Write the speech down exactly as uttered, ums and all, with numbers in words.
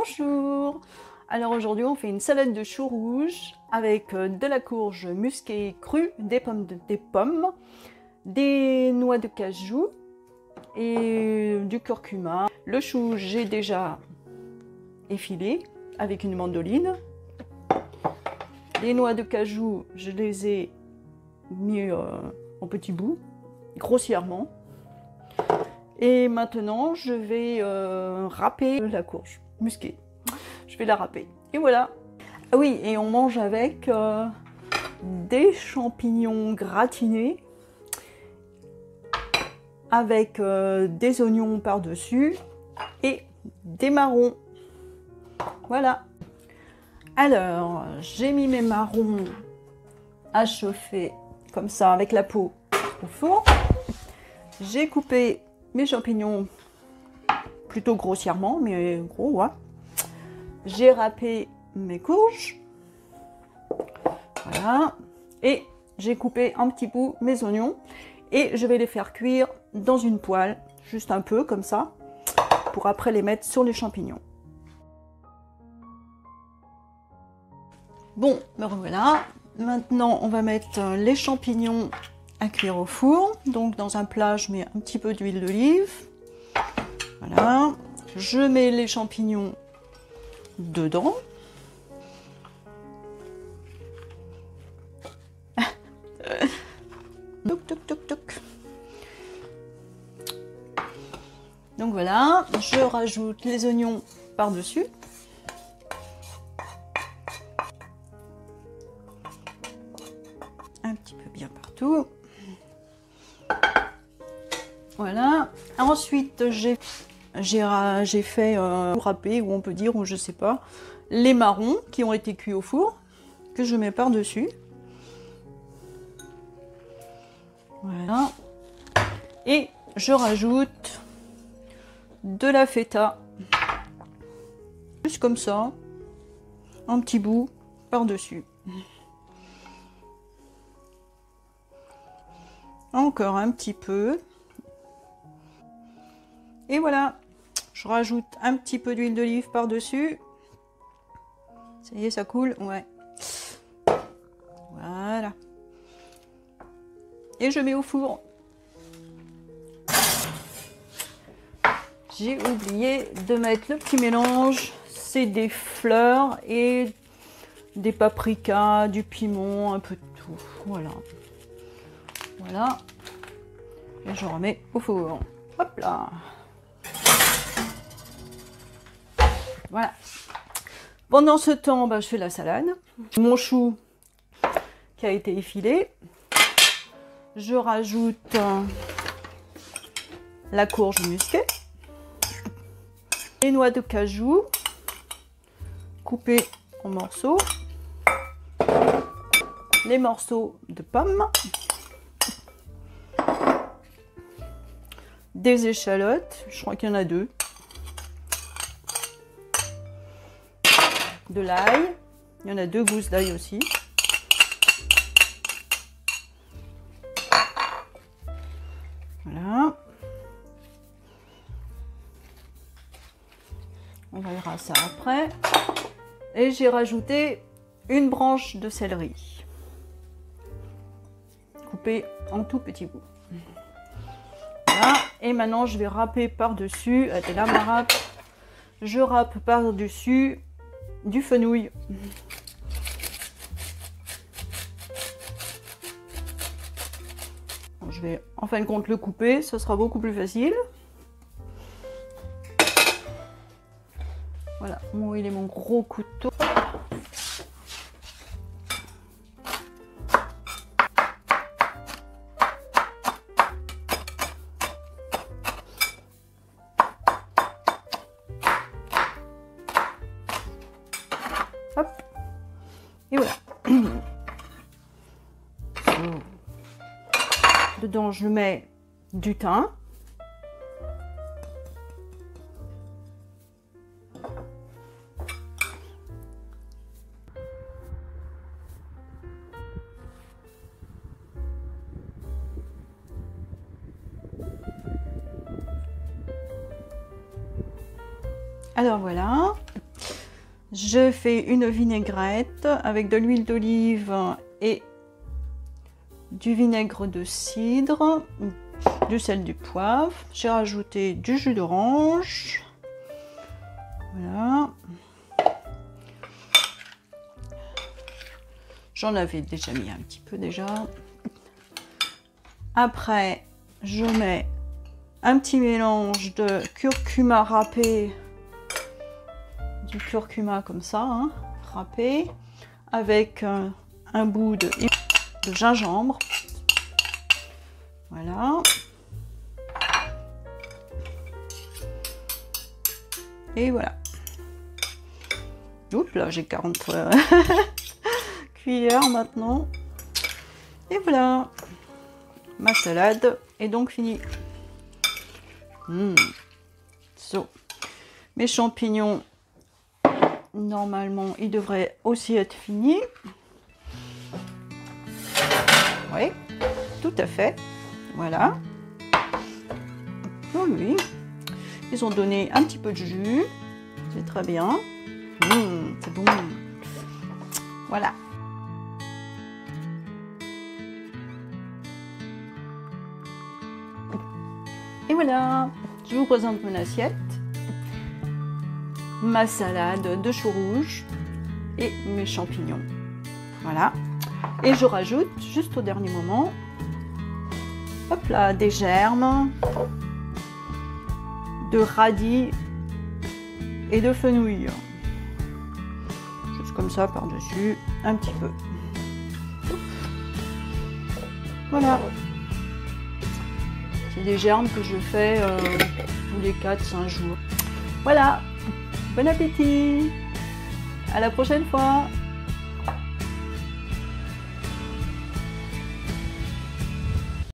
Bonjour! Alors aujourd'hui on fait une salade de choux rouges avec de la courge musquée crue, des pommes, de, des pommes, des noix de cajou et du curcuma. Le chou j'ai déjà effilé avec une mandoline. Les noix de cajou je les ai mis euh, en petits bouts, grossièrement. Et maintenant, je vais euh, râper la courge musquée. Je vais la râper. Et voilà. Ah oui, et on mange avec euh, des champignons gratinés avec euh, des oignons par-dessus et des marrons. Voilà. Alors, j'ai mis mes marrons à chauffer comme ça avec la peau au four. J'ai coupé mes champignons plutôt grossièrement, mais gros, ouais. J'ai râpé mes courges. Voilà. Et j'ai coupé un petit bout mes oignons. Et je vais les faire cuire dans une poêle, juste un peu comme ça, pour après les mettre sur les champignons. Bon, me revoilà. Maintenant, on va mettre les champignons à cuire au four. Donc dans un plat, je mets un petit peu d'huile d'olive. Voilà. Je mets les champignons dedans. Toc, toc, toc, toc. Donc voilà, je rajoute les oignons par-dessus. Un petit peu bien partout. Voilà. Ensuite, j'ai j'ai fait euh, râper, ou on peut dire, ou je sais pas, les marrons qui ont été cuits au four, que je mets par-dessus. Voilà. Et je rajoute de la feta, juste comme ça, un petit bout par-dessus. Encore un petit peu. Et voilà, je rajoute un petit peu d'huile d'olive par-dessus. Ça y est, ça coule, ouais. Voilà. Et je mets au four. J'ai oublié de mettre le petit mélange. C'est des fleurs et des paprikas, du piment, un peu de tout. Voilà. Voilà. Et je remets au four. Hop là. Voilà. Pendant ce temps, bah, je fais la salade. Mon chou qui a été effilé. Je rajoute euh, la courge musquée. Les noix de cajou coupées en morceaux. Les morceaux de pommes. Des échalotes. Je crois qu'il y en a deux. De l'ail, il y en a deux gousses d'ail aussi. Voilà. On verra ça après. Et j'ai rajouté une branche de céleri, coupée en tout petits bouts. Voilà. Et maintenant je vais râper par-dessus. Et là ma râpe, je râpe par-dessus du fenouil. Bon, je vais en fin de compte le couper, ce sera beaucoup plus facile. Voilà, bon, il est mon gros couteau. Hop. Et voilà. Dedans, je mets du thym. Alors voilà. Je fais une vinaigrette avec de l'huile d'olive et du vinaigre de cidre, du sel, du poivre. J'ai rajouté du jus d'orange. Voilà. J'en avais déjà mis un petit peu déjà. Après, je mets un petit mélange de curcuma râpé, du curcuma comme ça, hein, râpé, avec un, un bout de, de gingembre. Voilà. Et voilà. Oups, là j'ai quarante euh, cuillères maintenant. Et voilà. Ma salade est donc finie. Mmh. So. Mes champignons, normalement, ils devraient aussi être finis. Oui, tout à fait. Voilà. Oh oui. Ils ont donné un petit peu de jus. C'est très bien. Mmh, c'est bon. Voilà. Et voilà, je vous présente mon assiette, ma salade de choux rouges et mes champignons. Voilà. Et je rajoute juste au dernier moment, hop là, des germes, de radis et de fenouil. Juste comme ça par-dessus, un petit peu. Voilà. C'est des germes que je fais euh, tous les quatre cinq jours. Voilà, bon appétit, à la prochaine fois.